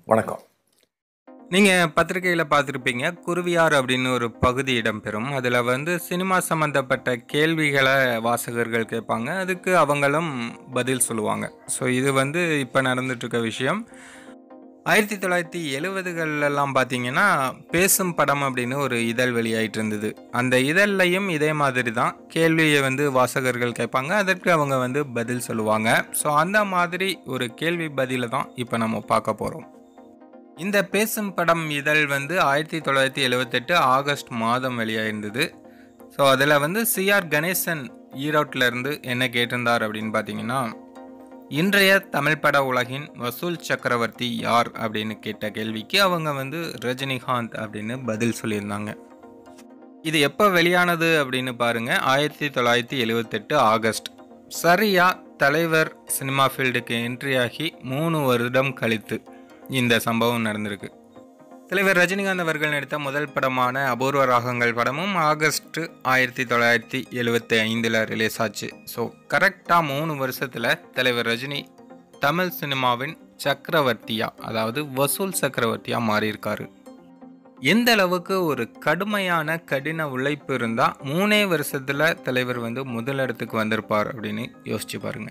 வணக்கம். நீங்கள் பத்திரிகையில் பார்த்துருப்பீங்க, குருவியார் அப்படின்னு ஒரு பகுதி இடம்பெறும். அதில் சினிமா சம்மந்தப்பட்ட கேள்விகளை வாசகர்கள் கேட்பாங்க, அதுக்கு அவங்களும் பதில் சொல்லுவாங்க. ஸோ இது இப்போ நடந்துட்டுருக்க விஷயம். 1970களெல்லாம் பார்த்தீங்கன்னா பேசும் படம் அப்படின்னு ஒரு இதழ் வெளியாயிட்டு இருந்தது. அந்த இதழ்லையும் இதே மாதிரி தான் கேள்வியை வாசகர்கள் கேட்பாங்க, அதற்கு அவங்க பதில் சொல்லுவாங்க. ஸோ அந்த மாதிரி ஒரு கேள்வி பதிலை தான் இப்போ நம்ம பார்க்க போகிறோம். இந்த பேசும் படம் இதழ் 1978 ஆகஸ்ட் மாதம் வெளியாயிருந்தது. ஸோ அதில் சிஆர் கணேசன் ஈரோட்டிலேருந்து என்ன கேட்டிருந்தார் அப்படின்னு பார்த்தீங்கன்னா, இன்றைய தமிழ் பட உலகின் வசூல் சக்கரவர்த்தி யார் அப்படின்னு கேட்ட கேள்விக்கு அவங்க ரஜினிகாந்த் அப்படின்னு பதில் சொல்லியிருந்தாங்க. இது எப்போ வெளியானது அப்படின்னு பாருங்கள், 1978 ஆகஸ்ட். சரியா தலைவர் சினிமா ஃபீல்டுக்கு என்ட்ரி ஆகி 3 வருடம் கழித்து இந்த சம்பவம் நடந்திருக்கு. தலைவர் ரஜினிகாந்த் அவர்கள் நடித்த முதல் படமான அபூர்வ ராகங்கள் படமும் ஆகஸ்ட் 1975 ரிலீஸ் ஆச்சு. ஸோ கரெக்டாக 3 வருஷத்தில் தலைவர் ரஜினி தமிழ் சினிமாவின் சக்கரவர்த்தியா, அதாவது வசூல் சக்கரவர்த்தியா மாறியிருக்காரு. எந்த அளவுக்கு ஒரு கடின உழைப்பு இருந்தால் 3 வருஷத்தில் தலைவர் முதலிடத்துக்கு வந்திருப்பார் அப்படின்னு யோசிச்சு பாருங்க.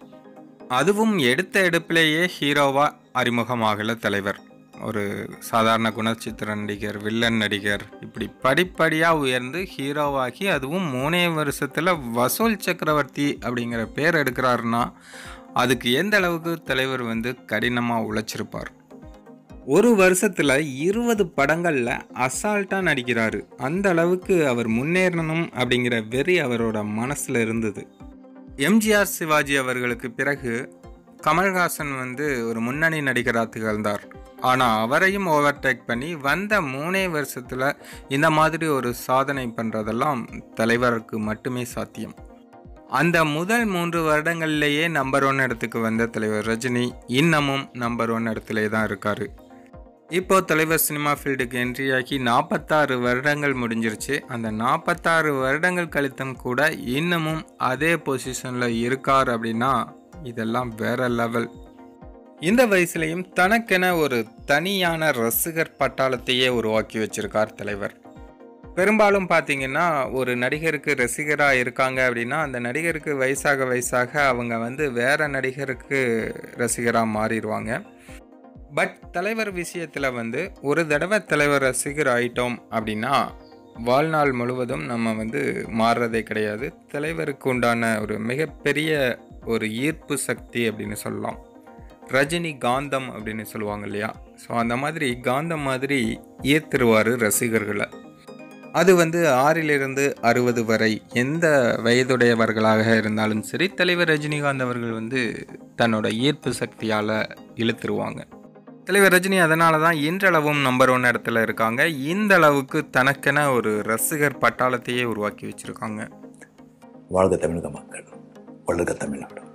அதுவும் எடுத்த எடுப்பிலேயே ஹீரோவாக அறிமுகமாகல தலைவர். ஒரு சாதாரண குணச்சித்திர நடிகர், வில்லன் நடிகர், இப்படி படிப்படியாக உயர்ந்து ஹீரோவாகி அதுவும் 3 வருஷத்தில் வசூல் சக்கரவர்த்தி அப்படிங்கிற பேர் எடுக்கிறாருன்னா அதுக்கு எந்த அளவுக்கு தலைவர் கடினமாக உழைச்சிருப்பார். ஒரு வருஷத்தில் 20 படங்களில் அசால்ட்டாக நடிக்கிறாரு. அந்த அளவுக்கு அவர் முன்னேறணும் அப்படிங்கிற வெறி அவரோட மனசில் இருந்தது. எம்ஜிஆர் சிவாஜி அவர்களுக்கு பிறகு கமல்ஹாசன் ஒரு முன்னணி நடிகராக திகழ்ந்தார். ஆனால் அவரையும் ஓவர்டேக் பண்ணி வந்த 3 வருஷத்தில் இந்த மாதிரி ஒரு சாதனை பண்ணுறதெல்லாம் தலைவருக்கு மட்டுமே சாத்தியம். அந்த முதல் 3 வருடங்கள்லேயே நம்பர் 1 இடத்துக்கு வந்த தலைவர் ரஜினி இன்னமும் நம்பர் 1 இடத்துல தான் இருக்கார். இப்போது தலைவர் சினிமா ஃபீல்டுக்கு என்ட்ரி ஆகி 46 வருடங்கள் முடிஞ்சிருச்சு. அந்த 46 வருடங்கள் கழித்தும் கூட இன்னமும் அதே பொசிஷனில் இருக்கார் அப்படின்னா இதெல்லாம் வேற லெவல். இந்த வயசுலையும் தனக்கென ஒரு தனியான ரசிகர் பட்டாளத்தையே உருவாக்கி வச்சிருக்கார் தலைவர். பெரும்பாலும் பார்த்தீங்கன்னா ஒரு நடிகருக்கு ரசிகராக இருக்காங்க அப்படின்னா அந்த நடிகருக்கு வயசாக அவங்க வேற நடிகருக்கு ரசிகராக மாறிடுவாங்க. பட் தலைவர் விஷயத்தில் ஒரு தடவை தலைவர் ரசிகர் ஆயிட்டோம் அப்படின்னா வாழ்நாள் முழுவதும் நம்ம மாறுறதே கிடையாது. தலைவருக்கு உண்டான ஒரு மிகப்பெரிய ஒரு ஈர்ப்பு சக்தி அப்படின்னு சொல்லலாம். ரஜினி காந்தம் அப்படின்னு சொல்லுவாங்க இல்லையா? ஸோ அந்த மாதிரி காந்தம் மாதிரி ஈர்த்திருவார் ரசிகர்களை. அது 6 to 60 வரை எந்த வயதுடையவர்களாக இருந்தாலும் சரி, தலைவர் ரஜினிகாந்த் அவர்கள் தன்னோட ஈர்ப்பு சக்தியால் இழுத்துருவாங்க. தலைவர் ரஜினி அதனால தான் இன்றளவும் நம்பர் 1 இடத்துல இருக்காங்க. இந்த அளவுக்கு தனக்கென ஒரு ரசிகர் பட்டாளத்தையே உருவாக்கி வச்சுருக்காங்க. வாழ்க தமிழக மக்கள், வளர்க தமிழ்நாடு.